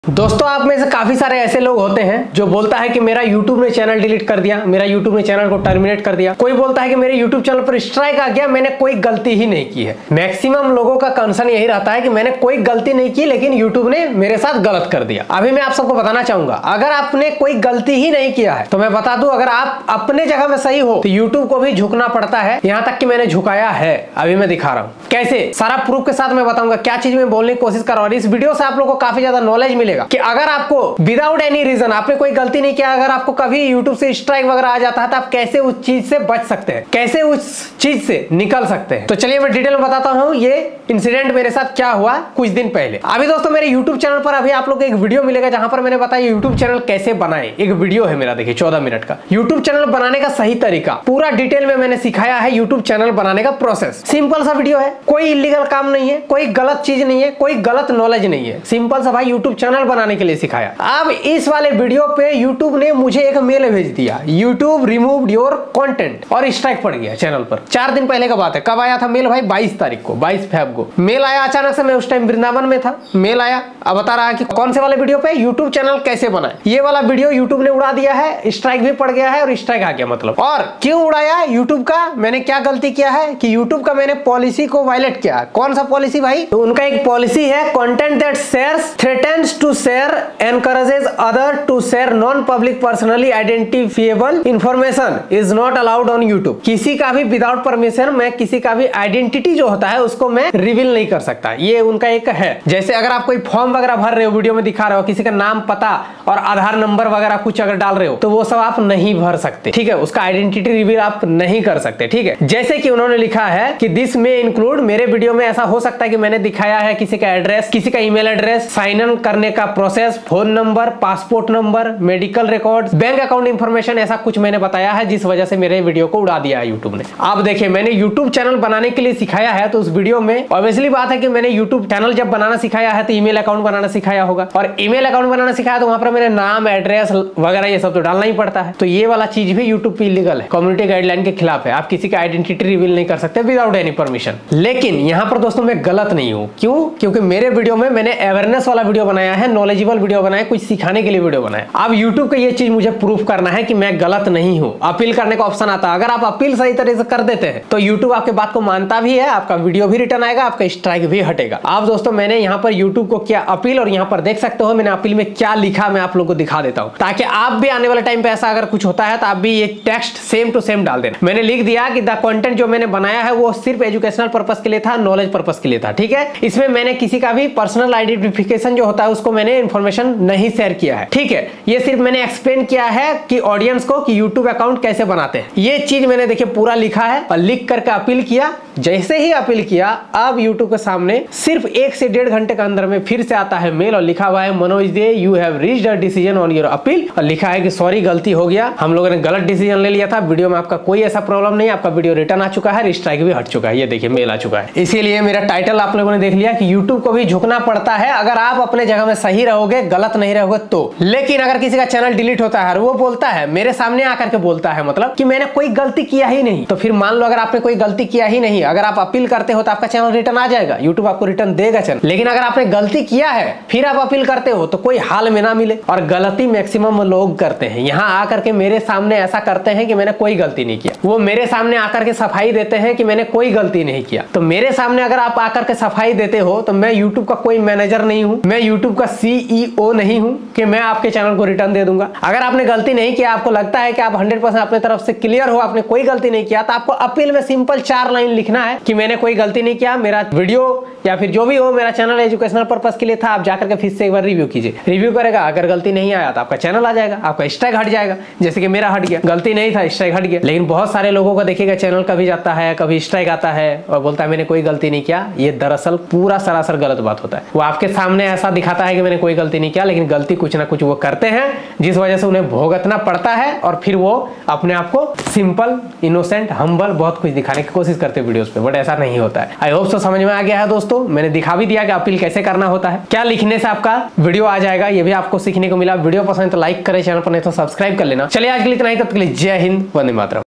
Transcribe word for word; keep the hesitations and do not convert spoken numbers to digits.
दोस्तों, आप में से काफी सारे ऐसे लोग होते हैं जो बोलता है कि मेरा YouTube ने चैनल डिलीट कर दिया, मेरा YouTube ने चैनल को टर्मिनेट कर दिया। कोई बोलता है कि मेरे YouTube चैनल पर स्ट्राइक आ गया, मैंने कोई गलती ही नहीं की है। मैक्सिमम लोगों का कंसर्न यही रहता है कि मैंने कोई गलती नहीं की लेकिन YouTube ने मेरे साथ गलत कर दिया। अभी मैं आप सबको बताना चाहूंगा, अगर आपने कोई गलती ही नहीं किया है तो मैं बता दूं, अगर आप अपने जगह में सही हो तो YouTube को भी झुकना पड़ता है। यहाँ तक कि मैंने झुकाया है, अभी मैं दिखा रहा हूँ कैसे, सारा प्रूफ के साथ मैं बताऊंगा क्या चीज मैं बोलने की कोशिश कर रहा हूँ। इस वीडियो से आप लोगों को काफी ज्यादा नॉलेज मिलेगा कि अगर आप विदाउट एनी रीजन आपने कोई गलती नहीं किया, अगर आपको कभी YouTube से स्ट्राइक वगैरह आ जाता है तो आप कैसे उस चीज से बच सकते हैं, कैसे उस चीज से निकल सकते हैं। तो चलिए मैं डिटेल में बताता हूं ये इंसिडेंट मेरे साथ क्या हुआ कुछ दिन पहले। अभी दोस्तों, मेरे YouTube चैनल पर अभी आप लोग को एक वीडियो मिलेगा जहां पर मैंने बताया YouTube चैनल कैसे बनाए। एक वीडियो है मेरा, देखिए चौदह मिनट का YouTube चैनल बनाने का सही तरीका पूरा डिटेल में मैंने सिखाया है। YouTube चैनल बनाने का प्रोसेस सिंपल सा वीडियो है, कोई इलीगल काम नहीं है, कोई गलत चीज नहीं है, कोई गलत नॉलेज नहीं है, सिंपल सा भाई YouTube चैनल बनाने के लिए सिखाया। अब इस वाले वीडियो पे YouTube ने मुझे एक मेल भेज दिया, YouTube रिमूव्ड योर कंटेंट, और स्ट्राइक पड़ गया चैनल पर। चार दिन पहले का बात है। कब आया था मेल भाई? बाईस तारीख को, बाईस फेब को मेल आया अचानक से। मैं उस टाइम वृंदावन में था, मेल आया। अब बता रहा है कि कौन से वाले वीडियो पे YouTube चैनल कैसे बनाए। ये वाला वीडियो YouTube ने उड़ा दिया है, स्ट्राइक भी पड़ गया है और स्ट्राइक आ गया। मतलब और क्यों उड़ाया YouTube का? मैंने क्या गलती किया है कि YouTube का मैंने पॉलिसी को वायलेट किया। कौन सा पॉलिसी भाई? तो उनका एक पॉलिसी है, content that shares threatens to share encourages other to share non-public personally identifiable information is not allowed on YouTube। किसी का भी विदाउट परमिशन मैं किसी का भी आइडेंटिटी जो होता है उसको मैं रिवील नहीं कर सकता। ये उनका एक है। जैसे अगर आप कोई फॉर्म वगैरह भर रहे हो, वीडियो में दिखा रहे हो, किसी का नाम, पता और आधार नंबर वगैरह कुछ अगर डाल रहे हो तो वो सब आप नहीं भर सकते, ठीक है। उसका आइडेंटिटी रिवील आप नहीं कर सकते, ठीक है। जैसे कि उन्होंने लिखा है कि दिस में इंक्लूड, मेरे वीडियो में ऐसा हो सकता है कि मैंने दिखाया है किसी का एड्रेस, किसी का ईमेल एड्रेस, साइन इन करने का process, phone number, passport number, medical records, bank account information, ऐसा कुछ मैंने बताया है जिस वजह से मेरे वीडियो को उड़ा दिया है यूट्यूब ने। आप देखिए, मैंने यूट्यूब चैनल बनाने के लिए सिखाया है तो उस वीडियो में ऑब्वियसली बात है कि मैंने यूट्यूब चैनल जब बनाना सिखाया है तो ईमेल अकाउंट बनाना सिखाया होगा, और ईमेल अकाउंट बनाना सिखाया तो वहां पर मेरे नाम, एड्रेस वगैरह ये सब तो डालना ही पड़ता है। तो ये वाला चीज भी यूट्यूब पे इलीगल है, कम्युनिटी गाइडलाइन के खिलाफ है। आप किसी का आइडेंटिटी रिवील नहीं कर सकते विदाउट एनी परमिशन। लेकिन यहाँ पर दोस्तों मैं गलत नहीं हूँ। क्यों? क्योंकि मेरे वीडियो में मैंने अवेयरनेस वाला वीडियो बनाया है, नॉलेजेबल वीडियो बनाया, कुछ सिखाने के लिए वीडियो बनाया। अब YouTube को ये चीज मुझे प्रूफ करना है कि मैं गलत नहीं हूं। अपील करने का ऑप्शन आता है, अगर आप अपील सही तरीके से कर देते हैं तो YouTube आपके बात को मानता भी है, आपका वीडियो भी रिटर्न आएगा, आपका स्ट्राइक भी हटेगा। आप दोस्तों, मैंने यहाँ पर YouTube को किया अपील, और यहाँ पर देख सकते हो मैंने अपील में क्या लिखा, मैं आप लोगों को दिखा देता हूँ ताकि आप भी आने वाले टाइम पे ऐसा अगर कुछ होता है तो आप भी ये टेक्स्ट सेम टू सेम डाल देना। मैंने लिख दिया कि द कंटेंट जो मैंने बनाया है वो सिर्फ एजुकेशनल पर्पस के लिए था, नॉलेज पर्पस के लिए था, ठीक है। इसमें मैंने किसी का भी पर्सनल आइडेंटिफिकेशन जो होता है उसको मैंने इंफॉर्मेशन नहीं शेयर किया है, ठीक है। ये सिर्फ मैंने एक्सप्लेन किया है कि ऑडियंस को कि YouTube अकाउंट कैसे बनाते हैं। ये चीज मैंने देखिए पूरा लिखा है और लिख करके अपील किया। जैसे ही अपील किया, अब YouTube के सामने सिर्फ एक से डेढ़ घंटे के अंदर में फिर से आता है मेल और लिखा हुआ है, मनोज दे, you have reached a decision on your appeal, और लिखा है कि सॉरी, गलती हो गया, हम लोगों ने गलत डिसीजन ले लिया था, वीडियो में आपका कोई ऐसा प्रॉब्लम नहीं है, आपका वीडियो रिटर्न आ चुका है, स्ट्राइक भी हट चुका है। ये देखिए मेल आ चुका है। इसीलिए मेरा टाइटल आप लोगों ने देख लिया कि YouTube को भी झुकना पड़ता है अगर आप अपने जगह में सही रहोगे, गलत नहीं रहोगे तो। लेकिन अगर किसी का चैनल डिलीट होता है और वो बोलता है, मेरे सामने आकर के बोलता है मतलब कि मैंने कोई गलती किया ही नहीं, तो फिर मान लो अगर आपने कोई गलती किया ही नहीं, अगर आप अपील करते हो तो आपका चैनल रिटर्न आ जाएगा, YouTube आपको रिटर्न देगा चैनल। लेकिन अगर आपने गलती किया है फिर आप अपील करते हो तो कोई हाल में ना मिले, और गलती मैक्सिमम लोग करते हैं। यहाँ आकर के मेरे सामने ऐसा करते हैं कि मैंने कोई गलती नहीं किया, वो मेरे सामने आकर के सफाई देते हैं कि मैंने कोई गलती नहीं किया। तो मेरे सामने अगर आप आकर के सफाई देते हो तो मैं YouTube का कोई मैनेजर नहीं हूं, मैं YouTube का सीईओ नहीं हूं कि मैं आपके चैनल को रिटर्न दे दूंगा। अगर आपने गलती नहीं किया, आपको लगता है कि आप हंड्रेड परसेंट अपने तरफ से क्लियर हो, आपने कोई गलती नहीं किया, तो आपको अपील में सिंपल चार लाइन लिखना है कि मैंने कोई गलती नहीं किया, मेरा वीडियो या फिर जो भी हो, मेरा चैनल एजुकेशनल पर्पस के लिए था। आप जाकर के फिर से एक बार रिव्यू कीजिए। रिव्यू करेगा, अगर गलती नहीं आया तो आपका चैनल आ जाएगा, आपका स्ट्राइक हट जाएगा। जैसे कि मेरा हट गया, गलती नहीं था, स्ट्राइक हट गया। लेकिन बहुत सारे लोगों को देखिएगा, चैनल कभी जाता है, कभी स्ट्राइक आता है और बोलता है मैंने कोई गलती नहीं किया। ये दरअसल पूरा सरासर गलत बात होता है। वो आपके सामने ऐसा दिखाता है कि मैंने कोई गलती नहीं किया, लेकिन गलती कुछ ना कुछ वो करते हैं जिस वजह से उन्हें भुगतना पड़ता है, और फिर वो अपने आप को सिंपल, इनोसेंट, हम्बल बहुत कुछ दिखाने की कोशिश करते हैं वीडियोस पे, बट ऐसा नहीं होता है। आई होप सो समझ में आ गया है दोस्तों। मैंने दिखा भी दिया कि अपील कैसे करना होता है, क्या लिखने से आपका वीडियो आ जाएगा, ये भी आपको सीखने को मिला। वीडियो पसंद तो लाइक करें, चैनल पर नहीं तो सब्सक्राइब कर लेना। चलिए आज के लिए इतना ही, तब तक के लिए जय हिंद, वंदे मातरम।